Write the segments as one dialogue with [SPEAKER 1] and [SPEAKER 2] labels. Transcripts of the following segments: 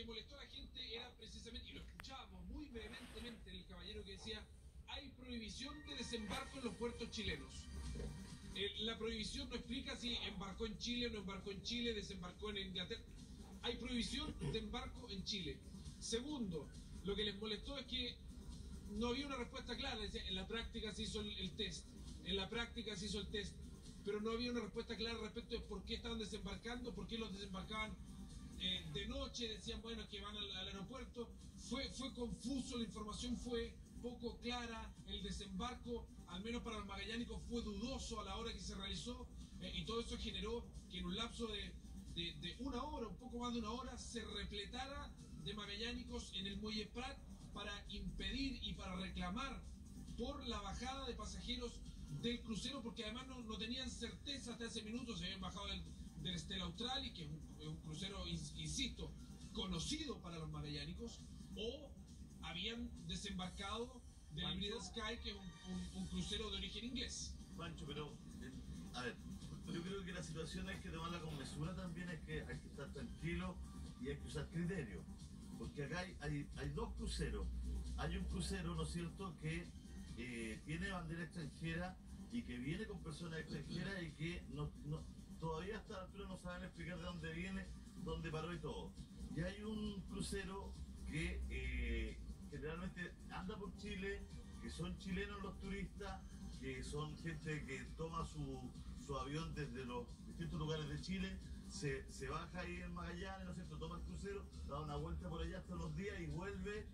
[SPEAKER 1] que molestó a la gente era precisamente, y lo escuchábamos muy vehementemente, el caballero que decía: hay prohibición de desembarco en los puertos chilenos. La prohibición no explica si embarcó en Chile o no embarcó en Chile, desembarcó en Inglaterra. Hay prohibición de embarco en Chile. Segundo, lo que les molestó es que no había una respuesta clara. Decía, en la práctica se hizo el test, en la práctica se hizo el test, pero no había una respuesta clara respecto de por qué estaban desembarcando, por qué los desembarcaban de noche. Decían, bueno, que van al aeropuerto. Fue confuso, la información fue poco clara, el desembarco, al menos para los magallánicos, fue dudoso a la hora que se realizó, y todo eso generó que en un lapso de una hora, un poco más de una hora, se repletara de magallánicos en el muelle Prat para impedir y para reclamar por la bajada de pasajeros del crucero, porque además no tenían certeza hasta ese minuto si habían bajado del Stella Australis, que es un crucero, insisto, conocido para los magallánicos, o habían desembarcado del Hybrid Sky, que es un crucero de origen inglés.
[SPEAKER 2] Pancho, pero, a ver, yo creo que la situación hay que tomarla con mesura también, hay que estar tranquilo y hay que usar criterio. Porque acá hay dos cruceros. Hay un crucero, ¿no es cierto?, que tiene bandera extranjera y que viene con personas extranjeras y que todavía hasta la altura no saben explicar de dónde viene, dónde paró y todo. Y hay un crucero que generalmente anda por Chile, que son chilenos los turistas, que son gente que toma su avión desde los distintos lugares de Chile, se baja ahí en Magallanes, ¿no es cierto?, toma el crucero, da una vuelta por allá hasta los días y vuelve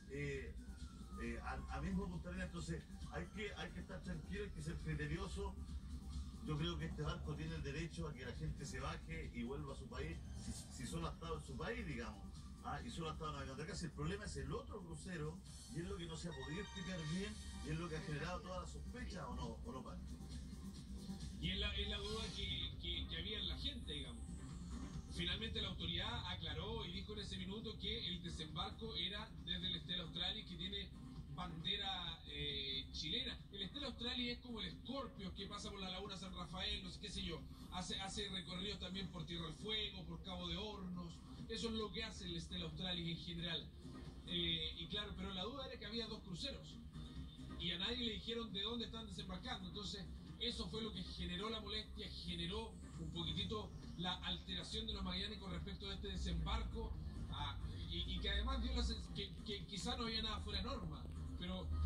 [SPEAKER 2] a mismo Punta Arenas. Entonces hay que estar tranquilo, hay que ser criterioso. Yo creo que este barco tiene el derecho a que la gente se baje y vuelva a su país, si solo ha estado en su país, digamos. Y solo ha estado navegando acá. Si el problema es el otro crucero, y es lo que no se ha podido explicar bien, y es lo que ha generado todas las sospechas, ¿o no, Pancho?
[SPEAKER 1] Y es la duda que había en la gente, digamos. Finalmente la autoridad aclaró y dijo en ese minuto que el desembarco era desde el Stella Australis, que tiene bandera chilena. El Stella Australis es como el Scorpio, que pasa por la Laguna San Rafael, no sé qué sé yo. Hace recorridos también por Tierra del Fuego, por Cabo de Hornos. Eso es lo que hace el Stella Australis en general. Y claro, pero la duda era que había dos cruceros y a nadie le dijeron de dónde están desembarcando. Entonces eso fue lo que generó la molestia, generó un poquitito la alteración de los magallánicos respecto de este desembarco, y que además dio que quizá no había nada fuera de norma, pero